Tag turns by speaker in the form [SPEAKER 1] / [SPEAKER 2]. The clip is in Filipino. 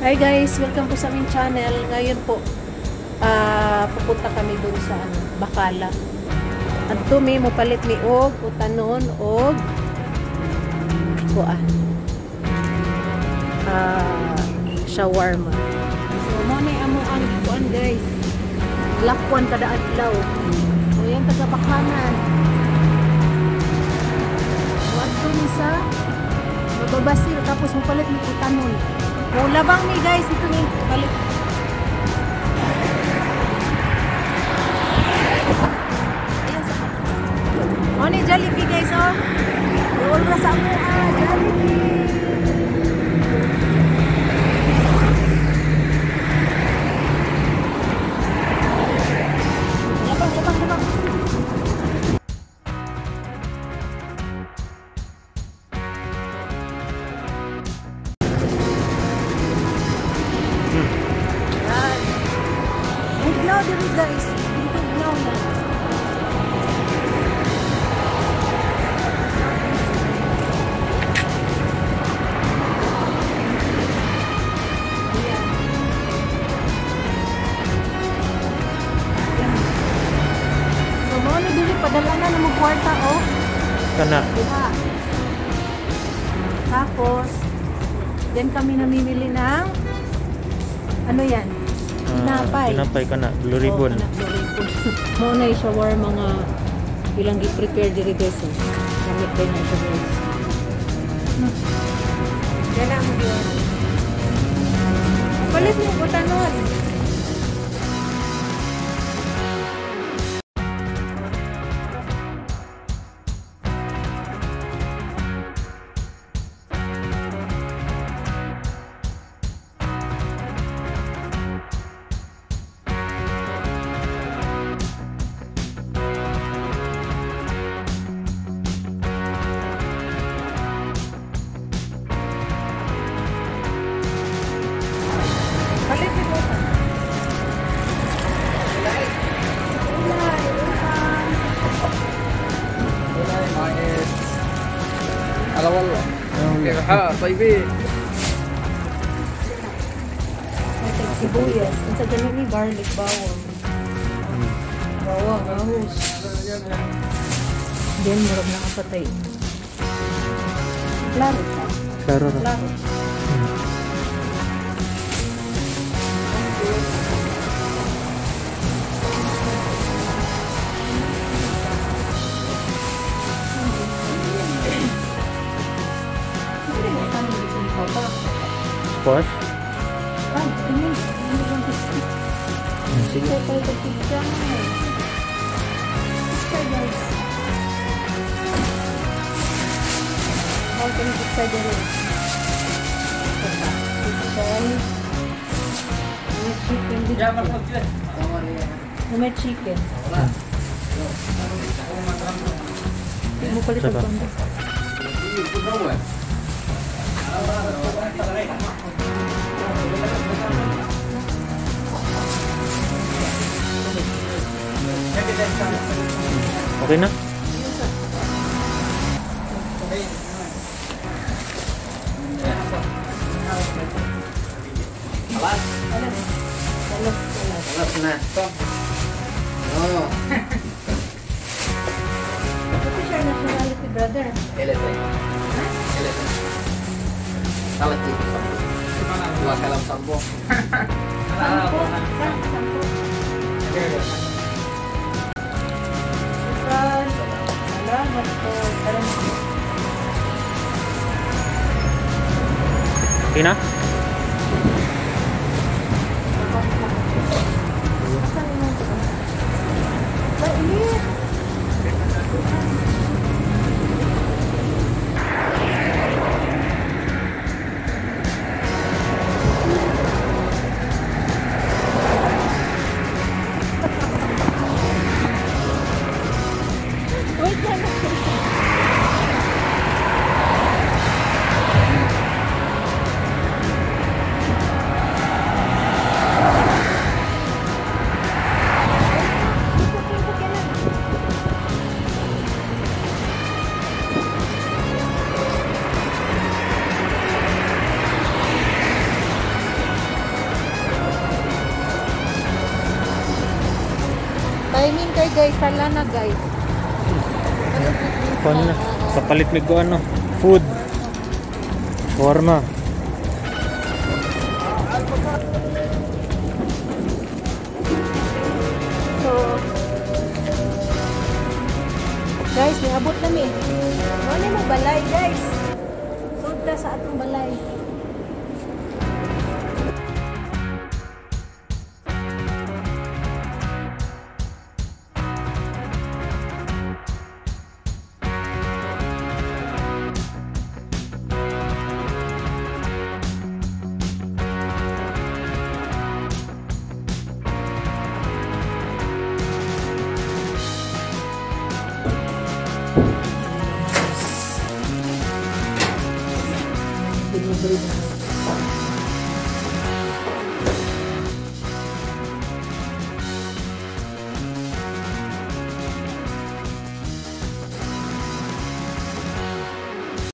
[SPEAKER 1] Hi guys, welcome po sa aming channel. Ngayon po, pupunta kami dun sa Bacala. At tumi mo palit mi og utanon og kuan. Shawarma. So mo ni amo ang kuan guys. Lakwan kada adlaw. So yan taga Bakanan. What tumi sa mababasil tapos mo palit mi utanon. Oh, labang ni guys, ito ni balik. Oh, ni Jollibee guys, oh. Roll na sa mo, Jollibee. Labang. Now dito guys, dito now na. So mo ni dili padala na mo kwarta oh.
[SPEAKER 2] Kana.
[SPEAKER 1] Diba? Tapos then kami namimili ng ano yan?
[SPEAKER 2] Tinapay ka na, Blue Ribbon.
[SPEAKER 1] Mo na i-shawarma mga ilang i-prepare diri guys. Gamit din na siya guys. Yan ang yun. Palit mo ko tanon.
[SPEAKER 3] هلا والله كيف الحال طيبين
[SPEAKER 1] sibuyas sa ganyan ni garlic bawang ahos then marag na kapatay klaro
[SPEAKER 2] Squash?
[SPEAKER 1] Ini
[SPEAKER 2] Sige.
[SPEAKER 1] guys. Mau kami pizza dulu. Chicken. Chicken. Mau palit apa?
[SPEAKER 2] Okay na?
[SPEAKER 3] Alas na. Oh.
[SPEAKER 1] Ito siya nationality brother.
[SPEAKER 3] Eleven. Salat dito. Dua kalam sambo.
[SPEAKER 1] Sampo. Salamat po.
[SPEAKER 2] Okay na?
[SPEAKER 1] Timing kay guys, sala na guys.
[SPEAKER 2] Kuan na. Kapalit mi ko ano. Food. Warma.
[SPEAKER 1] So, guys, niabot na mi. Ano mo balay guys? Punta sa atong balay.